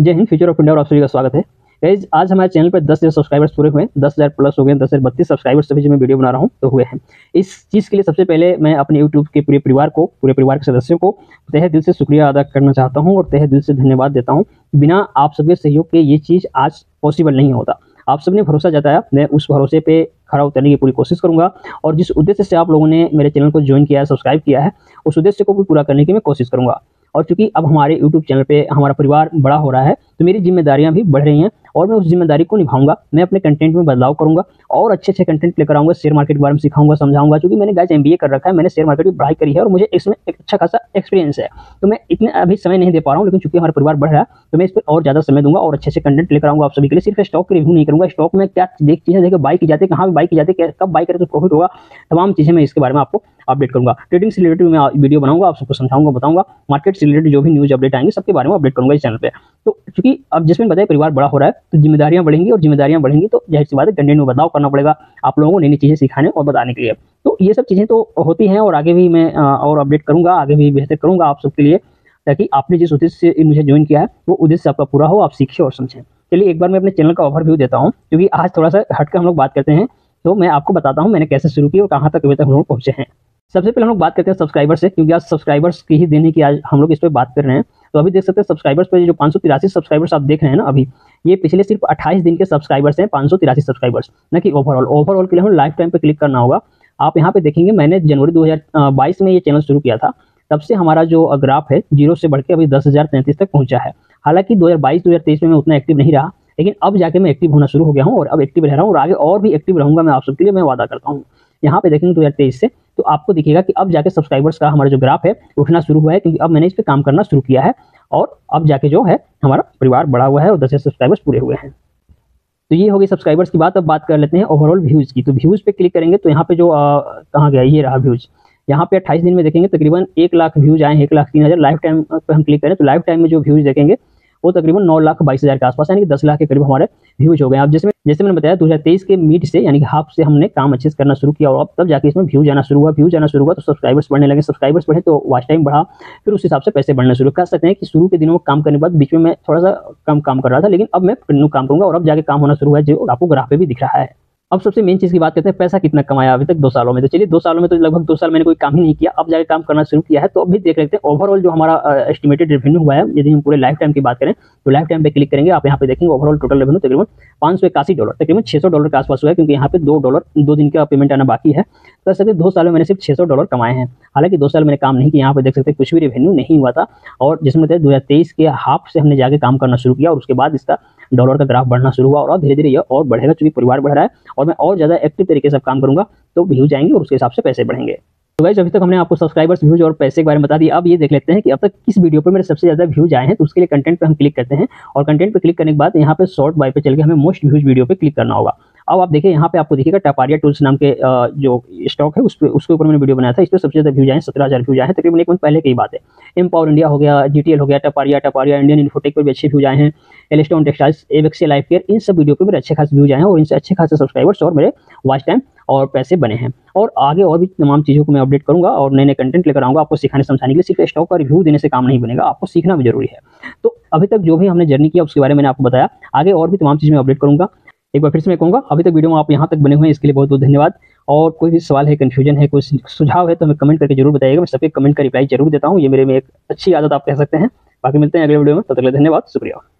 जय Hind, future of India और आप सभी का स्वागत है। गाइस, आज हमारे चैनल पर 10,000 सब्सक्राइबर्स पूरे हुए हैं, 10,000 प्लस हो गए, 10,032 सब्सक्राइबर्स सभी जो मैं वीडियो बना रहा हूं तो हुए हैं। इस चीज़ के लिए सबसे पहले मैं अपने यूट्यूब के पूरे परिवार के सदस्यों को तहे दिल से शुक्रिया अदा करना चाहता हूँ और तहे दिल से धन्यवाद देता हूँ। बिना आप सबके सहयोग के ये चीज़ आज पॉसिबल नहीं होता। आप सबने भरोसा जताया, मैं उस भरोसे पे खरा उतरने की पूरी कोशिश करूंगा और जिस उद्देश्य से आप लोगों ने मेरे चैनल को ज्वाइन किया है, सब्सक्राइब किया है, उस उद्देश्य को भी पूरा करने की मैं कोशिश करूंगा। और चूंकि अब हमारे यूट्यूब चैनल पे हमारा परिवार बड़ा हो रहा है तो मेरी जिम्मेदारियां भी बढ़ रही हैं और मैं उस जिम्मेदारी को निभाऊंगा। मैं अपने कंटेंट में बदलाव करूंगा और अच्छे कंटेंट लेकर आऊंगा, शेयर मार्केट के बारे में सिखाऊंगा, समझाऊंगा। क्योंकि मैंने गाइस MBA कर रखा है, मैंने शेयर मार्केट की पढ़ाई करी है और मुझे इसमें एक अच्छा खासा एक्सपीरियंस है। तो मैं इतने अभी समय नहीं दे पा रहा हूँ, लेकिन चूंकि हमारा परिवार बढ़ रहा है तो मैं इस पर और ज़्यादा समय दूंगा और अच्छे कंटेंट लेकर आऊंगा आप सभी के लिए। सिर्फ स्टॉक की रिव्यू नहीं करूंगा, स्टॉक में क्या चीज़ें देखिए बाई की जाती है, कहाँ भी बाई की जाती है, कब बाई करें तो प्रॉफिट होगा, तमाम चीज़ें मैं इसके बारे में आपको अपडेट करूंगा। ट्रेडिंग से रिलेटेड मैं वीडियो बनाऊंगा, आप सबको समझाऊंगा, बताऊंगा। मार्केट से रिलेटेड जो भी न्यूज़ अपडेट आएंगे सबके बारे में अपडेट करूंगा इस चैनल पे। तो क्योंकि अब जिसमें बताया परिवार बड़ा हो रहा है तो जिम्मेदारियां बढ़ेंगी और जिम्मेदारियां बढ़ेंगी तो जाहिर सी बात है कंटेंट में बदलाव करना पड़ेगा आप लोगों को नई चीज़ें सिखाने और बताने के लिए। तो ये सब चीज़ें तो होती हैं और आगे भी मैं और अपडेट करूंगा, आगे भी बेहतर करूंगा आप सबके लिए, ताकि आपने जिस उद्देश्य से मुझे ज्वाइन किया है वो उद्देश्य आपका पूरा हो, आप सीखें और समझें। चलिए एक बार मैं अपने चैनल का ओवरव्यू देता हूँ, क्योंकि आज थोड़ा सा हटकर हम लोग बात करते हैं। तो मैं आपको बताता हूँ मैंने कैसे शुरू की और कहाँ तक अभी तक हम लोग पहुँचे हैं। सबसे पहले हम लोग बात करते हैं सब्सक्राइबर से, क्योंकि आज सब्सक्राइबर्स की ही देने की आज हम लोग इस पर बात कर रहे हैं। तो अभी देख सकते हैं सब्सक्राइबर्स पर जो 583 सब्सक्राइबर्स आप देख रहे हैं ना, अभी ये पिछले सिर्फ 28 दिन के सब्सक्राइबर्स हैं, 583 सब्सक्राइबर्स, ना कि ओवरऑल के लिए हमें लाइफ टाइम पे क्लिक करना होगा। आप यहाँ पे देखेंगे मैंने जनवरी 2022 में ये चैनल शुरू किया था, तब से हमारा जो ग्राफ है 0 से बढ़ के अभी 10,033 तक पहुंचा है। हालांकि 2022-2023 में मैं उतना एक्टिव नहीं रहा, लेकिन अब जाके मैं एक्टिव होना शुरू हो गया हूँ और अब एक्टिव रह रहा हूँ और आगे और भी एक्टिव रहूंगा मैं आप सबके लिए, मैं वादा करता हूँ। यहाँ पे देखेंगे 2023 से तो आपको दिखेगा कि अब जाके सब्सक्राइबर्स का हमारा जो ग्राफ है उठना शुरू हुआ है, क्योंकि अब मैंने इस पे काम करना शुरू किया है और अब जाके जो है हमारा परिवार बड़ा हुआ है और 10 सब्सक्राइबर्स पूरे हुए हैं। तो ये हो गई सब्सक्राइबर्स की बात। अब बात कर लेते हैं ओवरऑल व्यूज़ की। तो व्यूज़ पे क्लिक करेंगे तो यहाँ पे जो कहाँ गया, ये रहा व्यूज़। यहाँ पे 28 दिन में देखेंगे तकरीबन 1 लाख व्यूज़ आए हैं, 1,03,000। लाइफ टाइम पे हम क्लिक करें तो लाइफ टाइम में जो व्यूज़ देखेंगे वो तकरीबन 9,22,000 के आसपास, यानी कि 10 लाख के करीब हमारे व्यूज हो गए। अब जैसे मैंने बताया 2023 के मिड से यानी कि हाफ से हमने काम अच्छे से करना शुरू किया और अब तब जाके इसमें व्यूज आना शुरू हुआ तो सब्सक्राइबर्स बढ़ने लगे, सब्सक्राइबर्स बढ़े तो वॉच टाइम बढ़ा, फिर उस हिसाब से पैसे बढ़ना शुरू कर सकते हैं। कि शुरू के दिनों में काम करने के बाद बीच में मैं थोड़ा सा कम काम कर रहा था, लेकिन अब मैं कंटिन्यू काम करूंगा और अब जाके काम होना शुरू हुआ है, जो आपको ग्राफ पे भी दिख रहा है। अब सबसे मेन चीज़ की बात करते हैं, पैसा कितना कमाया अभी तक 2 सालों में। तो चलिए 2 सालों में तो लगभग 2 साल मैंने कोई काम ही नहीं किया, अब जाके काम करना शुरू किया है। तो अभी देख लेते हैं ओवरऑल जो हमारा एस्टिमेटेड रेवेन्यू हुआ है। यदि हम पूरे लाइफ टाइम की बात करें तो लाइफ टाइम पे क्लिक करेंगे, आप यहाँ पे देखेंगे ओवरऑल टोटल रेवेन्यू तकरीबन $581, तकरीबन $600 के आसपास हुआ है, क्योंकि यहाँ पे $2 दिन का पेमेंट आना बाकी है। तो सकते 2 सालों में मैंने सिर्फ $600 कमाए हैं। हालांकि 2 साल मैंने काम नहीं किया, यहाँ पे देख सकते कुछ भी रेवेन्यू नहीं हुआ था। और जिसमें 2023 के हाफ से हमने जाके काम करना शुरू किया और उसके बाद इसका डॉलर का ग्राफ बढ़ना शुरू हुआ और धीरे धीरे यह और बढ़ेगा, क्योंकि परिवार बढ़ रहा है और मैं और ज़्यादा एक्टिव तरीके से काम करूंगा तो व्यूज आएंगे और उसके हिसाब से पैसे बढ़ेंगे। तो गाइस, अभी तक हमने आपको सब्सक्राइबर्स, व्यूज और पैसे के बारे में बता दिया। अब ये देख लेते हैं कि अब तक किस वीडियो पर मेरे सबसे ज़्यादा व्यूज आए हैं। तो उसके लिए कंटेंट पे हम क्लिक करते हैं और कंटेंट पे क्लिक करने के बाद यहाँ पे शॉर्ट बाय पे चल के हमें मोस्ट व्यूज वीडियो पे क्लिक करना होगा। अब आप देखिए यहाँ पे आपको दिखेगा टपारिया टूल्स नाम के जो स्टॉक है उसके ऊपर मैंने वीडियो बनाया था। इस पर सबसे ज़्यादा व्यूज आए, 17,000 व्यूज आए हैं, तकरीबन 1 मंथ पहले की बात है। एम्पावर इंडिया हो गया, GTL हो गया, टपारिया इंडियन इन्फोटेक पर भी अच्छे व्यूज आए हैं, एलिस्टोन टेक्सटाइल्स, एवेक्सी लाइफ केयर, इन सब वीडियो पर मेरे अच्छे खासे व्यूज आए हैं और इनसे अच्छे खासे सब्सक्राइबर्स और मेरे वॉच टाइम और पैसे बने हैं। और आगे और भी तमाम चीज़ों को मैं अपडेट करूंगा और नए कंटेंट लेकर आऊंगा आपको सिखाने समझाने के लिए। सिर्फ स्टॉक का रिव्यू देने से काम नहीं बनेगा, आपको सीखना भी जरूरी है। तो अभी तक जो भी हमने जर्नी किया उसके बारे में मैंने आपको बताया, आगे और भी तमाम चीज़ मैं अपडेट करूंगा। एक बार फिर से मैं कहूँगा, अभी तक वीडियो में आप यहाँ तक बने हुए हैं इसके लिए बहुत बहुत धन्यवाद। और कोई भी सवाल है, कन्फ्यूजन है, कोई सुझाव है तो हमें कमेंट करके जरूर बताइएगा। मैं सबके कमेंट का रिप्लाई जरूर देता हूँ, ये मेरे में एक अच्छी आदत आप कह सकते हैं। बाकी मिलते हैं अगले वीडियो में, तब तक के लिए धन्यवाद, शुक्रिया।